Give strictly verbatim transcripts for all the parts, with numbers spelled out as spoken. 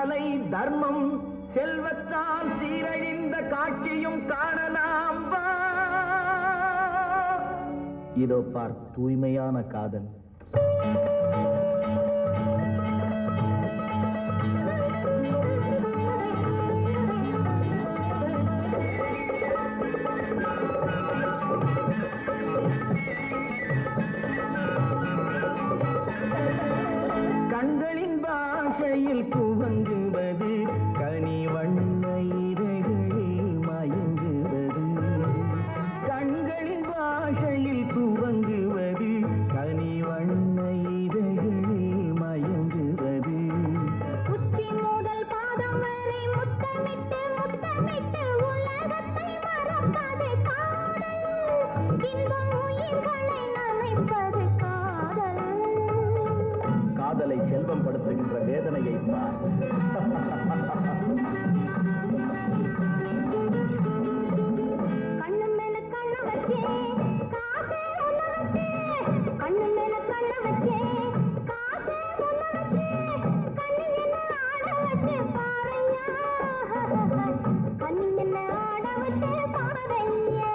கலை தர்மம் செல்வத்தால் சீரழிந்த காட்சியும் காணலாம் வா. இதோ பார் தூய்மையான காதல். கண்களின் பாஷையில் துவங்குவது கனி வண்ண இதழ்களில் மயங்குவது. கண்களின் பாஷையில் துவங்குவது கனி வண்ண இதழ்களில் மயங்குவது. உச்சி முதல் பாதம் வரை முத்தமிட்டு முத்தமிட்டு உலகத்தை மறப்பது காதல். இன்பம் உயிர்களை நனைப்பது காதல். காதலை செல்வம் படுத்துகின்ற வேதனையை பார். கண்ணு மேல கண்ண வச்சே காசே உள்ள வச்சே. கண்ணு மேல கண்ண வச்சே காசே உள்ள வச்சே. கண்ணு என்ன ஆட வச்சே பாறையா. கண்ணு என்ன ஆட வச்சே பாறையா.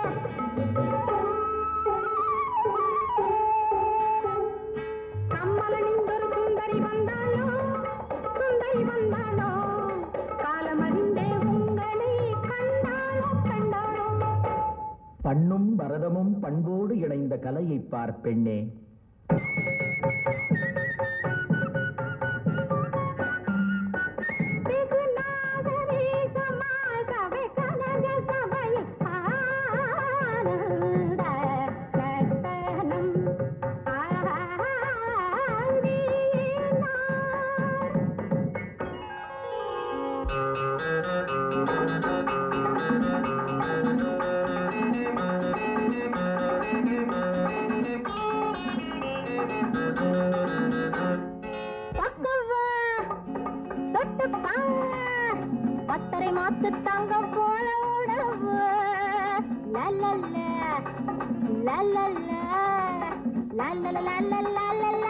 கம்மல நின்றொரு சுந்தரி வந்தாலோ சுந்தரி வந்தாலோ. காலமறிந்தே உங்களை கண்டாலோ கண்டாலோ. பண்ணும் பரதமும் பண்போடு இணைந்த கலையை பார் பெண்ணே. வெகு நாகரீகமாகவே கனக சபையில் ஆனந்த கட்டணம் ஆடினார். பக்கவா தொட்டு பார் பத்தரை மாத்து தங்கம் போல உடவு. லல்லல்ல லல்லல்ல லல்லல்ல லல்லல்ல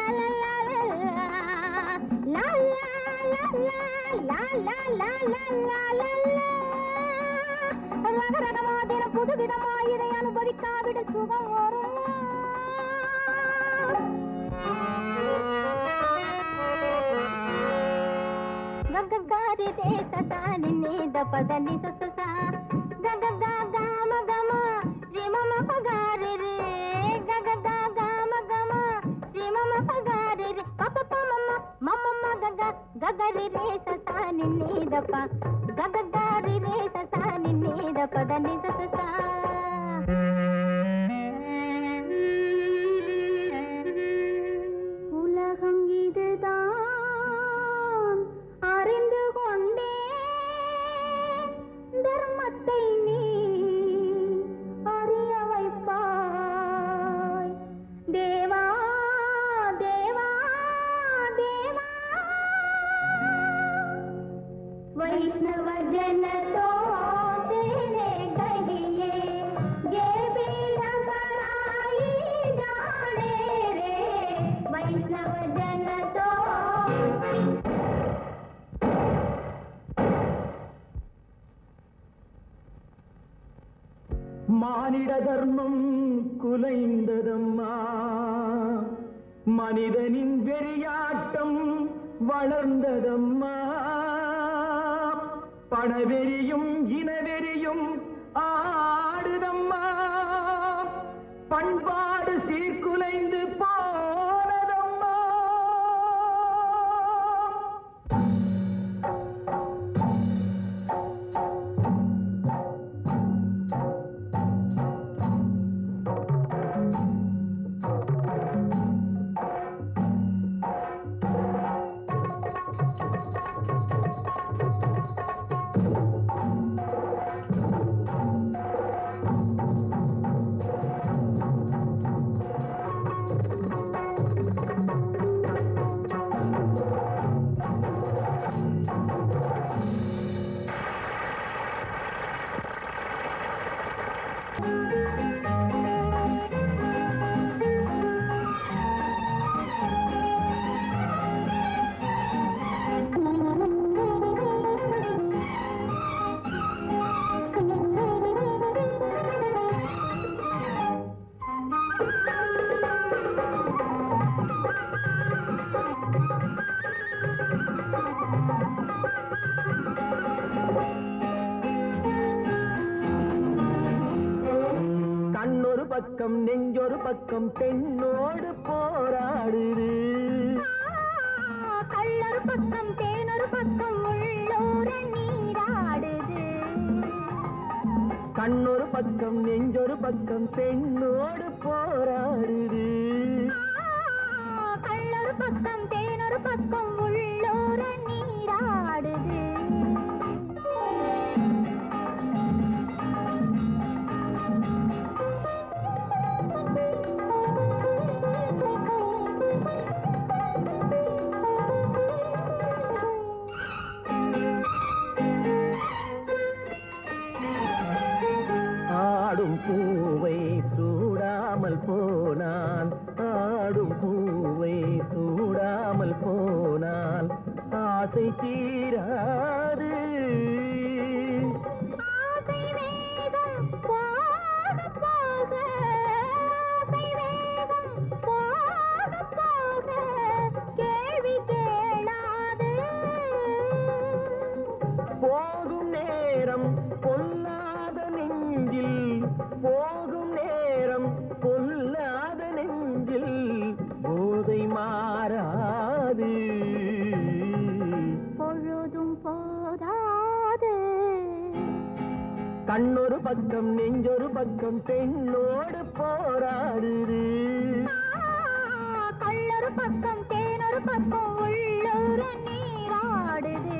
ரகரகமாதின புதுவிதமாய் இதை அனுபவிக்காவிட சுகம் வரும். ಗಗಗಾರಿ ರೇ ಸಸಾ ನಿನ್ನೇದ ಪದ ನಿ ಸಸ ಗಗಗ ಗಾಮ ಗಮ ರಿ ಮಮ ಪಗಾರಿ ರೇ. ಗಗಗ ಗಾಮ ಗಮ ರಿ ಮಮ ಪಗಾರಿ ರೇ. ಪಪ ಮಮ ಮಮ ಗಗ ಗಗರಿ ರೇ ಸಸಾ ನಿನ್ನೇದ ಪ ಗಗಗಾರಿ ರೇ ಸಸಾ ನಿನ್ನೇದ ಪದ ನಿ ಸಸ. உலகம் இதுதான் அறிந்து கொண்டே. தர்மத்தை நீ அறிய வைப்பாய். தேவா தேவா தேவா. வைஷ்ணவ ஜன தோ तेरे कहिए ये बीड़ा बड़ाई जाने रे. वैष्णव जन तो மானிட தர்மம் குலைந்ததம்மா. மனிதனின் வெறியாட்டம் வளர்ந்ததம்மா. பணவெறியும் இனவெறியும் ஆடுதம்மா. பண்பாடு சீர்குலைந்து போனதம்மா. பக்கம் நெஞ்சொரு பக்கம் பெண்ணோடு போராடுது கள்ளொரு பக்கம் தேனொரு பக்கம் உள்ளூர நீராடுது கண்ணொரு பக்கம் நெஞ்சொரு பக்கம் பெண்ணோடு போராடுது கள்ளொரு பக்கம் தேனொரு பக்கம் உள்ளூர நீராடுது ஆடும் பூவை சூடாமல் போனான் ஆடும் பூவை சூடாமல் போனால் ஆசை தீராது ஆசை வேகம் போக போக ஆசை வேகம் போக போக கேள்வி கேளாது போகும் நேரம் பொல்லாத நெஞ்சில் போகும் நேரம் பொல்லாத நெஞ்சில் போதை மாறாது பொழுதும் போதாது கண்ணொரு பக்கம் நெஞ்சொரு பக்கம் பெண்ணோடு போராடுது கள்ளொரு பக்கம் தேனொரு பக்கம் உள்ளூர நீராடுது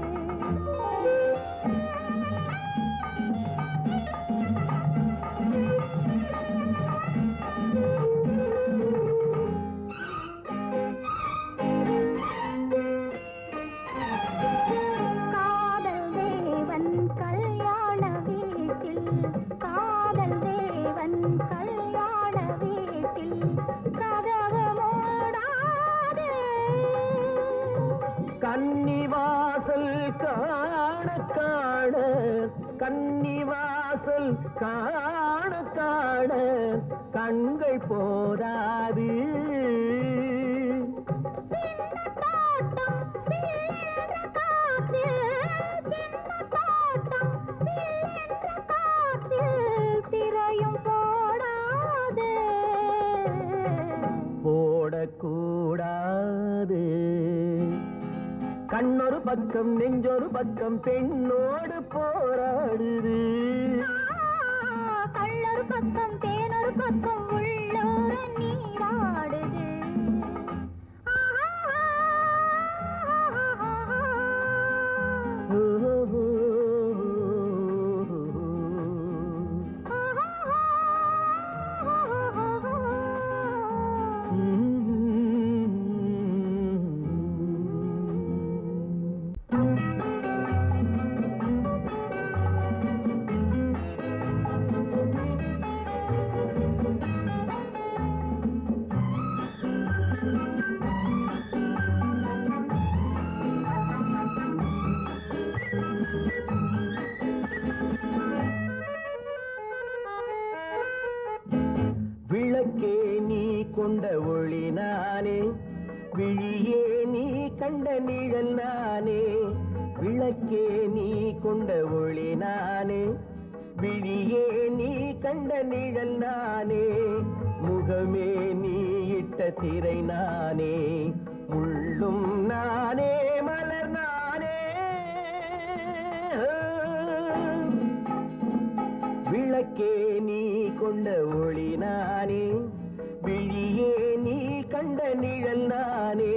காதல் தேவன் கல்யாண வீட்டில் காதல் தேவன் கல்யாண வீட்டில் கதவு மூடாது கன்னிவாசல் காண காண கன்னிவாசல் காண காண கண்கள் போதாது சின்ன தோட்டம் சில்லென்ற காற்று சின்ன தோட்டம் சில்லென்ற காற்று திரையும் போடாது போடக்கூடாது கண்ணொரு பக்கம் நெஞ்சொரு பக்கம் பெண்ணோடு போராடுது கள்ளொரு பக்கம் தேனொரு பக்கம் உள்ளூர நீராடுது விளக்கே நீ கொண்ட ஒளி நானே விழியே நீ கண்ட நிழல் நானே விளக்கே நீ கொண்ட ஒளி நானே விழியே நீ கண்ட நிழல் நானே முகமே நீ இட்ட திரை நானே முள்ளும் நானே மலர் நானே விளக்கே நீ கொண்ட ஒளி நானே விழியே நீ கண்ட நிழல் நானே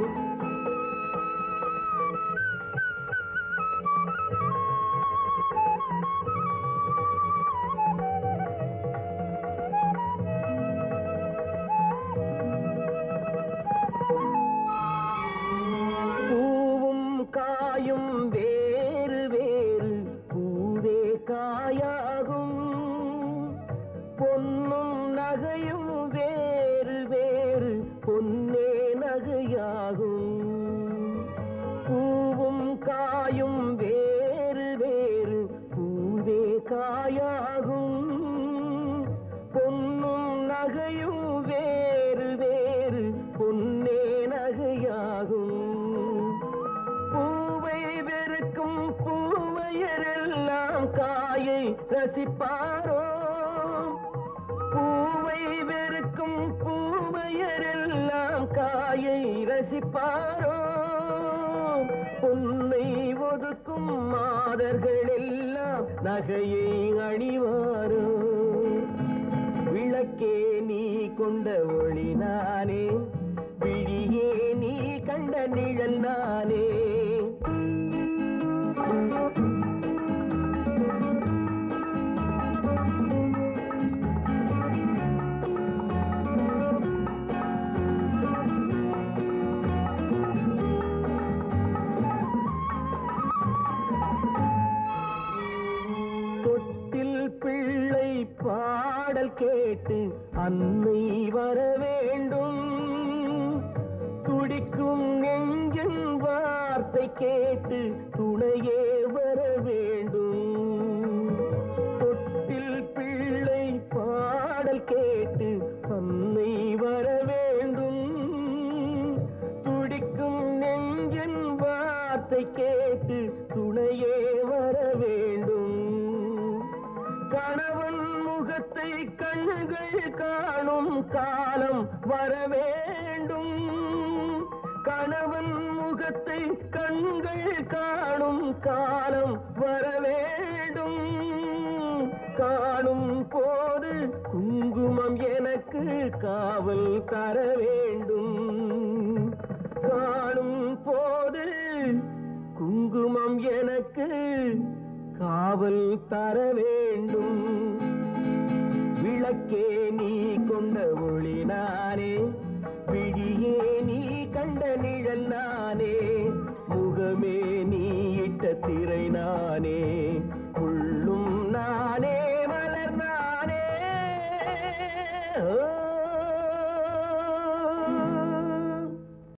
பூவும் காயும் வேறு வேறு பூவே காயாகும் பொன்னும் நகையும் வேறு வேறு பொன்னே நகையாகும் பூவும் காயும் வேறு வேறு பூவே காயாகும் பொன்னும் நகையும் வேறு வேறு பொன்னே நகையாகும் பூவை வெறுக்கும் பூவையரெல்லாம் காயை ரசிப்பாரோ பூவை மணக்கும் மாதர்கள் எல்லாம் நகையை அணிவாரோ விளக்கே நீ கொண்ட ஒளி நானே விழியே நீ கண்ட நிழல் நானே பிள்ளை பாடல் கேட்டு அன்னை வர வேண்டும் துடிக்கும் நெஞ்சின் வார்த்தை கேட்டு துணையே வர வேண்டும் தொட்டில் பிள்ளை பாடல் கேட்டு அன்னை வர வேண்டும் துடிக்கும் நெஞ்சின் வார்த்தை கேட்டு துணையே வர வேண்டும் கணவன் முகத்தை கண்கள் காணும் காலம் வர வேண்டும் கணவன் முகத்தை கண்கள் காணும் காலம் வர வேண்டும் காணும் போது குங்குமம் எனக்கு காவல் தர வேண்டும் காணும் போது குங்குமம் எனக்கு காவல் தர வேண்டும் விளக்கே நீ கொண்ட ஒளி நானே